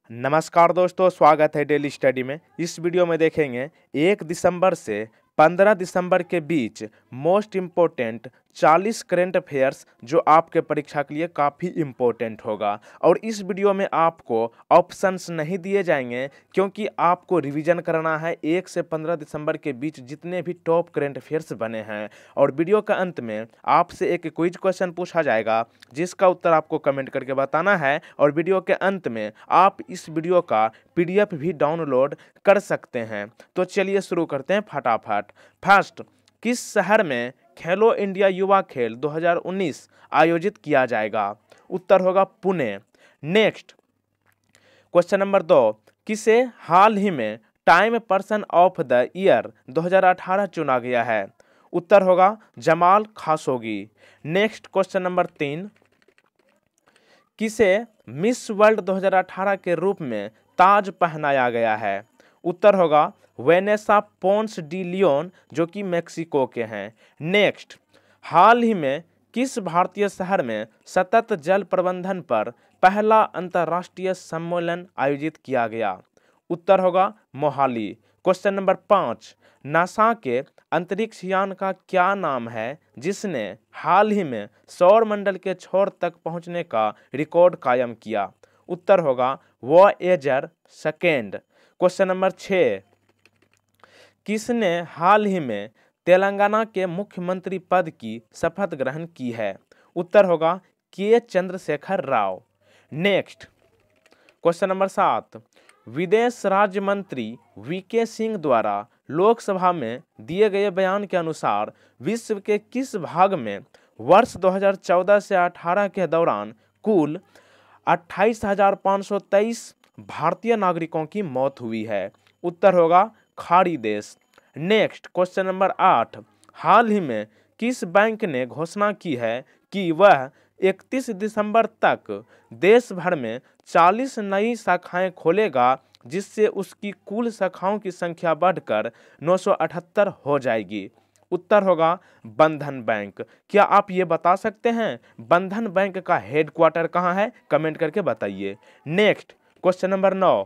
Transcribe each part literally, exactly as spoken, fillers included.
नमस्कार दोस्तों, स्वागत है डेली स्टडी में। इस वीडियो में देखेंगे एक दिसंबर से पंद्रह दिसंबर के बीच मोस्ट इम्पोर्टेंट चालीस करंट अफेयर्स जो आपके परीक्षा के लिए काफ़ी इम्पोर्टेंट होगा। और इस वीडियो में आपको ऑप्शंस नहीं दिए जाएंगे क्योंकि आपको रिवीजन करना है एक से पंद्रह दिसंबर के बीच जितने भी टॉप करंट अफेयर्स बने हैं। और वीडियो का अंत में आपसे एक क्विज क्वेश्चन पूछा जाएगा जिसका उत्तर आपको कमेंट करके बताना है। और वीडियो के अंत में आप इस वीडियो का पीडीएफ भी डाउनलोड कर सकते हैं। तो चलिए शुरू करते हैं फटाफट। फर्स्ट, किस शहर में खेलो इंडिया युवा खेल दो हज़ार उन्नीस आयोजित किया जाएगा? उत्तर होगा पुणे। नेक्स्ट क्वेश्चन नंबर दो, किसे हाल ही में Time Person of the Year दो हज़ार अठारह चुना गया है? उत्तर होगा Jamal Khashoggi. Next question number तीन, किसे मिस वर्ल्ड दो हज़ार अठारह के रूप में ताज पहनाया गया है? उत्तर होगा वेनेसा पोन्स डी लियोन जो कि मेक्सिको के हैं। नेक्स्ट, हाल ही में किस भारतीय शहर में सतत जल प्रबंधन पर पहला अंतर्राष्ट्रीय सम्मेलन आयोजित किया गया? उत्तर होगा मोहाली। क्वेश्चन नंबर पाँच, नासा के अंतरिक्ष यान का क्या नाम है जिसने हाल ही में सौर मंडल के छोर तक पहुंचने का रिकॉर्ड कायम किया? उत्तर होगा वॉयेजर सेकेंड। क्वेश्चन नंबर छः, किसने हाल ही में तेलंगाना के मुख्यमंत्री पद की शपथ ग्रहण की है? उत्तर होगा K Chandrashekar Rao. Next question number सात, विदेश राज्य मंत्री वीके सिंह द्वारा लोकसभा में दिए गए बयान के अनुसार विश्व के किस भाग में वर्ष दो हज़ार चौदह से अठारह के दौरान कुल अट्ठाईस हजार पाँच सौ तेईस भारतीय नागरिकों की मौत हुई है? उत्तर होगा खाड़ी देश। नेक्स्ट क्वेश्चन नंबर आठ, हाल ही में किस बैंक ने घोषणा की है कि वह इकतीस दिसंबर तक देश भर में चालीस नई शाखाएं खोलेगा जिससे उसकी कुल शाखाओं की संख्या बढ़कर नौ सौ अठहत्तर हो जाएगी? उत्तर होगा बंधन बैंक। क्या आप ये बता सकते हैं बंधन बैंक का हेडक्वार्टर कहाँ है? कमेंट करके बताइए। नेक्स्ट क्वेश्चन नंबर नौ,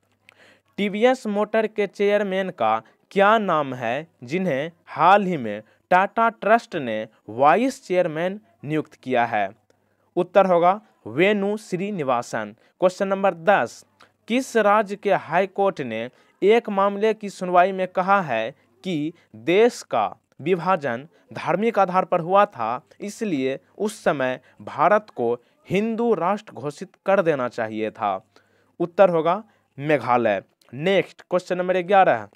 टीवीएस मोटर के चेयरमैन का क्या नाम है जिन्हें हाल ही में टाटा ट्रस्ट ने वाइस चेयरमैन नियुक्त किया है? उत्तर होगा वेणु श्रीनिवासन। क्वेश्चन नंबर दस, किस राज्य के हाई कोर्ट ने एक मामले की सुनवाई में कहा है कि देश का विभाजन धार्मिक आधार पर हुआ था, इसलिए उस समय भारत को हिंदू राष्ट्र घोषित कर देना चाहिए था? उत्तर होगा मेघालय। नेक्स्ट क्वेश्चन नंबर ग्यारह,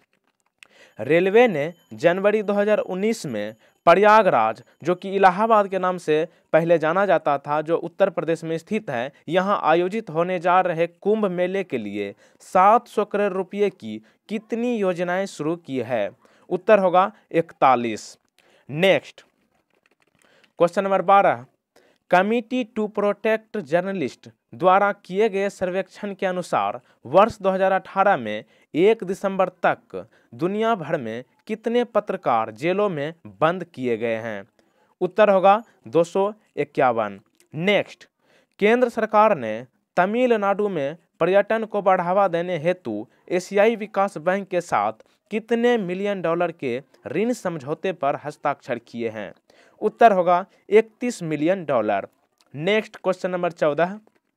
रेलवे ने जनवरी दो हज़ार उन्नीस में प्रयागराज जो कि इलाहाबाद के नाम से पहले जाना जाता था, जो उत्तर प्रदेश में स्थित है, यहां आयोजित होने जा रहे कुंभ मेले के लिए सात सौ करोड़ रुपए की कितनी योजनाएं शुरू की है? उत्तर होगा इकतालीस। नेक्स्ट क्वेश्चन नंबर बारह, कमिटी टू प्रोटेक्ट जर्नलिस्ट द्वारा किए गए सर्वेक्षण के अनुसार वर्ष दो हज़ार अठारह में एक दिसंबर तक दुनिया भर में कितने पत्रकार जेलों में बंद किए गए हैं? उत्तर होगा दो सौ इक्यावन। नेक्स्ट, केंद्र सरकार ने तमिलनाडु में पर्यटन को बढ़ावा देने हेतु एशियाई विकास बैंक के साथ कितने मिलियन डॉलर के ऋण समझौते पर हस्ताक्षर किए हैं? उत्तर होगा इकतीस million dollar. Next question number चौदह,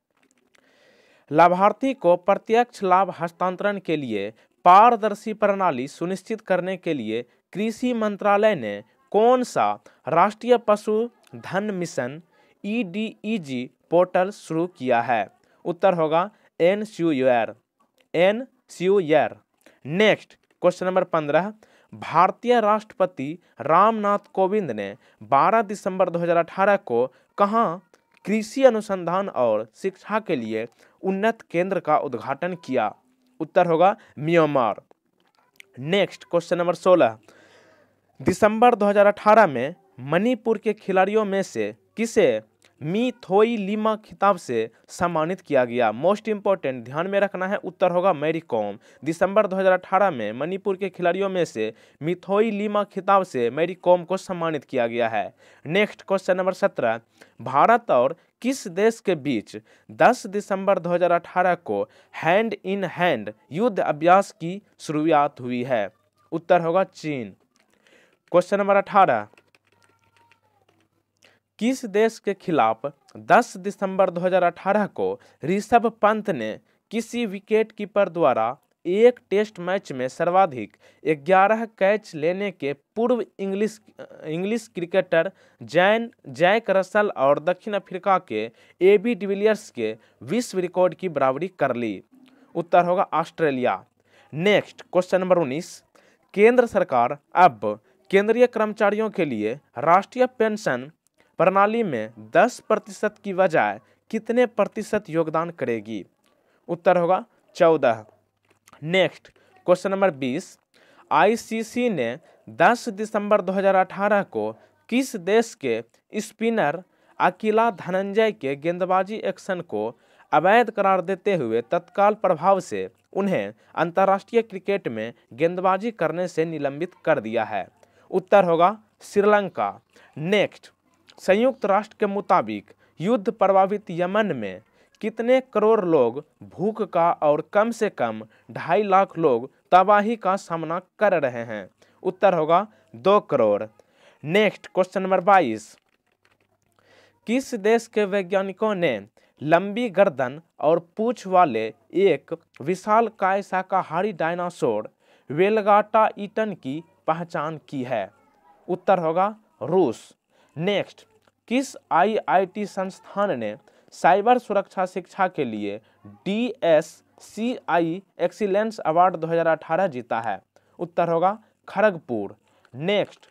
लाभार्थी को प्रत्यक्ष लाभ हस्तांतरण के लिए पारदर्शी प्रणाली सुनिश्चित करने के लिए कृषि मंत्रालय ने कौन सा राष्ट्रीय पशुधन mission E D E G portal शुरू किया है? उत्तर होगा N C U R N C U R. Next question number पंद्रह, भारतीय राष्ट्रपति रामनाथ कोविंद ने बारह दिसंबर दो हज़ार अठारह को कहां कृषि अनुसंधान और शिक्षा के लिए उन्नत केंद्र का उद्घाटन किया? उत्तर होगा म्यांमार। नेक्स्ट क्वेश्चन नंबर सोलह, दिसंबर दो हज़ार अठारह में मणिपुर के खिलाड़ियों में से किसे मी थोई लीमा खिताब से सम्मानित किया गया? मोस्ट इंपॉर्टेंट, ध्यान में रखना है, उत्तर होगा मैरी कॉम। दिसंबर दो हज़ार अठारह में मणिपुर के खिलाड़ियों में से मिथोई लीमा खिताब से मैरी कॉम को सम्मानित किया गया है। नेक्स्ट क्वेश्चन नंबर सत्रह, भारत और किस देश के बीच दस दिसंबर दो हज़ार अठारह को हैंड इन हैंड युद्ध अभ्यास की शुरुआत हुई है? उत्तर होगा चीन। क्वेश्चन नंबर अठारह, किस देश के खिलाफ दस दिसंबर दो हज़ार अठारह को ऋषभ पंत ने किसी विकेट कीपर द्वारा एक टेस्ट मैच में सर्वाधिक ग्यारह कैच लेने के पूर्व इंग्लिश इंग्लिश क्रिकेटर जैन जैक रसल और दक्षिण अफ्रीका के एबी डिविलियर्स के विश्व रिकॉर्ड की बराबरी कर ली? उत्तर होगा ऑस्ट्रेलिया। नेक्स्ट क्वेश्चन नंबर उन्नीस, केंद्र सरकार अब केंद्रीय कर्मचारियों के लिए राष्ट्रीय पेंशन प्रणाली में दस प्रतिशत की बजाय कितने प्रतिशत योगदान करेगी? उत्तर होगा चौदह। नेक्स्ट क्वेश्चन नंबर बीस, आईसीसी ने दस दिसंबर दो हज़ार अठारह को किस देश के स्पिनर अकीला धनंजय के गेंदबाजी एक्शन को अवैध करार देते हुए तत्काल प्रभाव से उन्हें अंतर्राष्ट्रीय क्रिकेट में गेंदबाजी करने से निलंबित कर दिया है? उत्तर होगा श्रीलंका। नेक्स्ट, संयुक्त राष्ट्र के मुताबिक युद्ध प्रभावित यमन में कितने करोड़ लोग भूख का और कम से कम ढाई लाख लोग तबाही का सामना कर रहे हैं? उत्तर होगा दो करोड़। नेक्स्ट क्वेश्चन नंबर बाईस, किस देश के वैज्ञानिकों ने लंबी गर्दन और पूंछ वाले एक विशालकाय शाकाहारी डायनासोर वेलगाटा ईटन की पहचान की है? उत्तर होगा रूस। नेक्स्ट, किस आईआईटी संस्थान ने साइबर सुरक्षा शिक्षा के लिए D S C I excellence award दो हज़ार अठारह जीता है? उत्तर होगा Kharagpur. Next,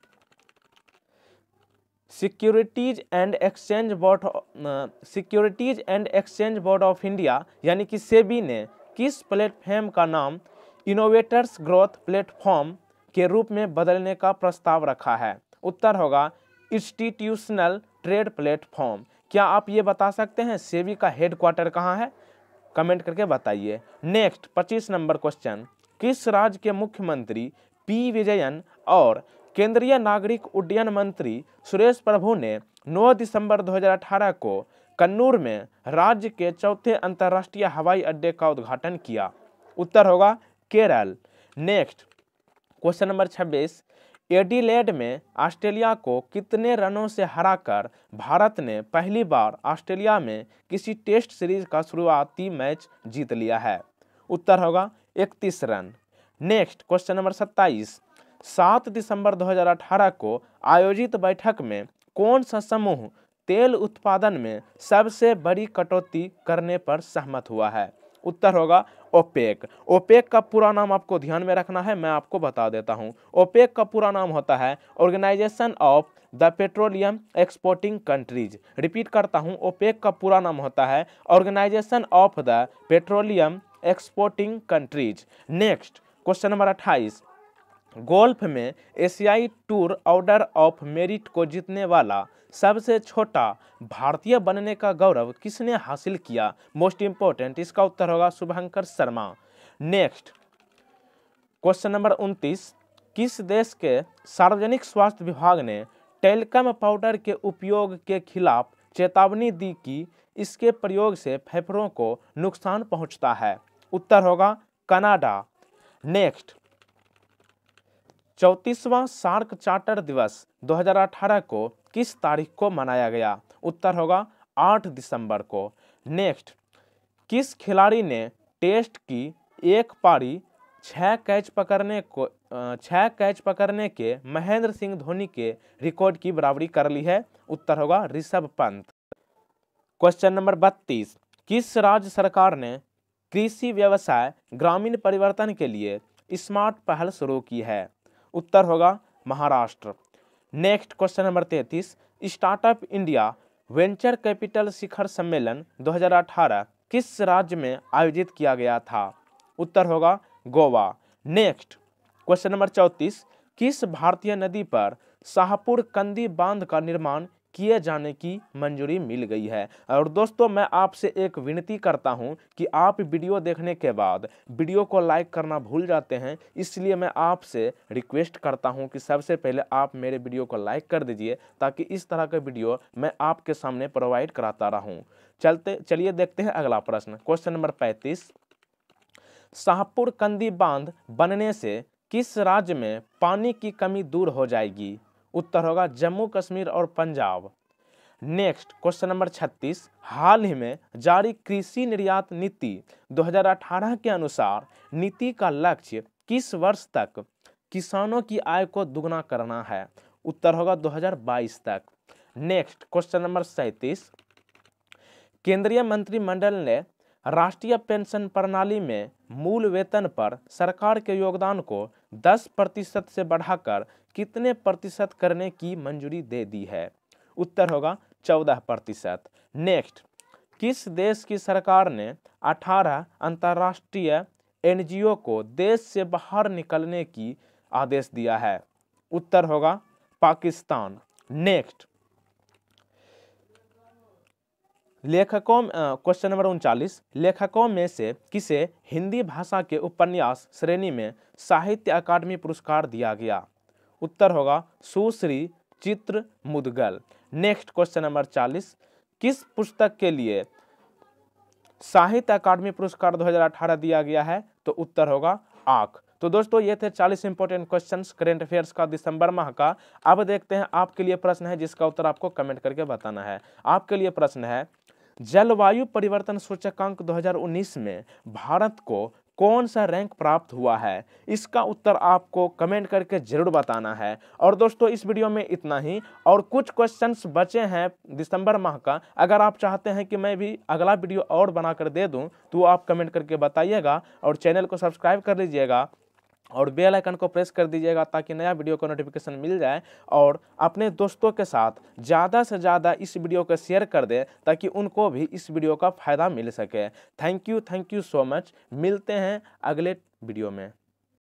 Securities and Exchange Board Securities and Exchange Board of India यानी कि सेबी ने किस प्लेटफॉर्म का नाम इनोवेटर्स ग्रोथ प्लेटफॉर्म के रूप में बदलने का प्रस्ताव रखा है? उत्तर होगा इंस्टीट्यूशनल ट्रेड प्लेटफॉर्म। क्या आप ये बता सकते हैं सेबी का हेडक्वार्टर कहाँ है? कमेंट करके बताइए। नेक्स्ट पच्चीस नंबर क्वेश्चन, किस राज्य के मुख्यमंत्री पी विजयन और केंद्रीय नागरिक उड्डयन मंत्री सुरेश प्रभु ने नौ दिसंबर दो हज़ार अठारह को कन्नूर में राज्य के चौथे अंतर्राष्ट्रीय हवाई अड्डे का उद्घाटन किया? उत्तर होगा केरल। नेक्स्ट क्वेश्चन नंबर छब्बीस, एडिलेड में ऑस्ट्रेलिया को कितने रनों से हराकर भारत ने पहली बार ऑस्ट्रेलिया में किसी टेस्ट सीरीज का शुरुआती मैच जीत लिया है? उत्तर होगा इकतीस रन। नेक्स्ट क्वेश्चन नंबर सत्ताईस, सात दिसंबर दो हज़ार अठारह को आयोजित बैठक में कौन सा समूह तेल उत्पादन में सबसे बड़ी कटौती करने पर सहमत हुआ है? उत्तर होगा ओपेक। ओपेक का पूरा नाम आपको ध्यान में रखना है, मैं आपको बता देता हूं। ओपेक का पूरा नाम होता है Organization of the Petroleum Exporting Countries. Repeat करता हूं, ओपेक का पूरा नाम होता है Organization of the Petroleum Exporting Countries. Next question number अट्ठाईस, गोल्फ में एशियाई टूर ऑर्डर ऑफ मेरिट को जीतने वाला सबसे छोटा भारतीय बनने का गौरव किसने हासिल किया? मोस्ट इंपोर्टेंट, इसका उत्तर होगा Shubhankar Sharma. Next question number उनतीस, किस देश के सार्वजनिक स्वास्थ्य विभाग ने टेल्कम पाउडर के उपयोग के खिलाफ चेतावनी दी कि इसके प्रयोग से फेफड़ों को नुकसान पहुंचता है? उत्तर होगा कनाडा। नेक्स्ट चौंतीसवां सार्क चार्टर दिवस दो हज़ार अठारह को किस तारीख को मनाया गया? उत्तर होगा आठ दिसंबर को। नेक्स्ट, किस खिलाड़ी ने टेस्ट की एक पारी छह कैच पकड़ने को छह कैच पकड़ने के महेंद्र सिंह धोनी के रिकॉर्ड की बराबरी कर ली है? उत्तर होगा ऋषभ पंत। क्वेश्चन नंबर बत्तीस, किस राज्य सरकार ने कृषि व्यवसाय ग्रामीण परिवर्तन के लिए स्मार्ट पहल शुरू की है? उत्तर होगा महाराष्ट्र। नेक्स्ट क्वेश्चन नंबर तैंतीस, स्टार्टअप इंडिया वेंचर कैपिटल शिखर सम्मेलन दो हज़ार अठारह किस राज्य में आयोजित किया गया था? उत्तर होगा गोवा। नेक्स्ट क्वेश्चन नंबर चौंतीस, किस भारतीय नदी पर शाहपुर कंदी बांध का निर्माण किए जाने की मंजूरी मिल गई है। और दोस्तों मैं आपसे एक विनती करता हूं कि आप वीडियो देखने के बाद वीडियो को लाइक करना भूल जाते हैं, इसलिए मैं आपसे रिक्वेस्ट करता हूं कि सबसे पहले आप मेरे वीडियो को लाइक कर दीजिए ताकि इस तरह का वीडियो मैं आपके सामने प्रोवाइड कराता रहूं। चलते चलिए देखते हैं अगला प्रश्न, क्वेश्चन नंबर पैंतीस। शाहपुर कंदी बांध बनने से किस राज्य में पानी की कमी दूर हो जाएगी? उत्तर होगा जम्मू कश्मीर और पंजाब। नेक्स्ट क्वेश्चन नंबर छत्तीस। हाल ही में जारी कृषि निर्यात नीति दो हज़ार अठारह के अनुसार नीति का लक्ष्य किस वर्ष तक किसानों की आय को दुगना करना है? उत्तर होगा दो हज़ार बाईस तक। नेक्स्ट क्वेश्चन नंबर सैंतीस। केंद्रीय मंत्रिमंडल ने राष्ट्रीय पेंशन प्रणाली में मूल वेतन पर सरकार के योगदान को दस प्रतिशत से बढ़ाकर कितने प्रतिशत करने की मंजूरी दे दी है? उत्तर होगा चौदह प्रतिशत। नेक्स्ट, किस देश की सरकार ने अठारह अंतर्राष्ट्रीय एनजीओ को देश से बाहर निकलने की आदेश दिया है? उत्तर होगा पाकिस्तान। नेक्स्ट, लेखकों क्वेश्चन नंबर उनचालीस। लेखकों में से किसे हिंदी भाषा के उपन्यास श्रेणी में साहित्य अकादमी पुरस्कार दिया गया? उत्तर होगा सुश्री चित्र मुदगल। नेक्स्ट क्वेश्चन नंबर चालीस। किस पुस्तक के लिए साहित्य अकादमी पुरस्कार दो हज़ार अठारह दिया गया है? तो उत्तर होगा आँख। तो दोस्तों ये थे चालीस इंपॉर्टेंट क्वेश्चंस करेंट अफेयर्स का दिसंबर माह का। अब देखते हैं आपके लिए प्रश्न है जिसका उत्तर आपको कमेंट करके बताना है। आपके लिए प्रश्न है, जलवायु परिवर्तन सूचकांक दो हज़ार उन्नीस में भारत को कौन सा रैंक प्राप्त हुआ है? इसका उत्तर आपको कमेंट करके जरूर बताना है। और दोस्तों इस वीडियो में इतना ही, और कुछ क्वेश्चंस बचे हैं दिसंबर माह का। अगर आप चाहते हैं कि मैं भी अगला वीडियो और बनाकर दे दूं तो आप कमेंट करके बताइएगा, और चैनल को सब्सक्राइब कर लीजिएगा और बेल आइकन को प्रेस कर दीजिएगा ताकि नया वीडियो का नोटिफिकेशन मिल जाए। और अपने दोस्तों के साथ ज़्यादा से ज़्यादा इस वीडियो को शेयर कर दें ताकि उनको भी इस वीडियो का फ़ायदा मिल सके। Thank you thank you so much. मिलते हैं अगले वीडियो में।